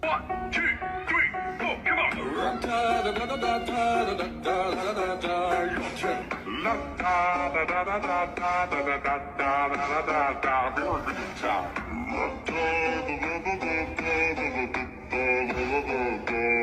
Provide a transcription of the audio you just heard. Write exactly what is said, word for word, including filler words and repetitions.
One, two, three, four, come on. La da da da da da da da da da da. Your turn. La da da da da da da da da da da da da da. Very good job. La da da da da da da da da da da da da.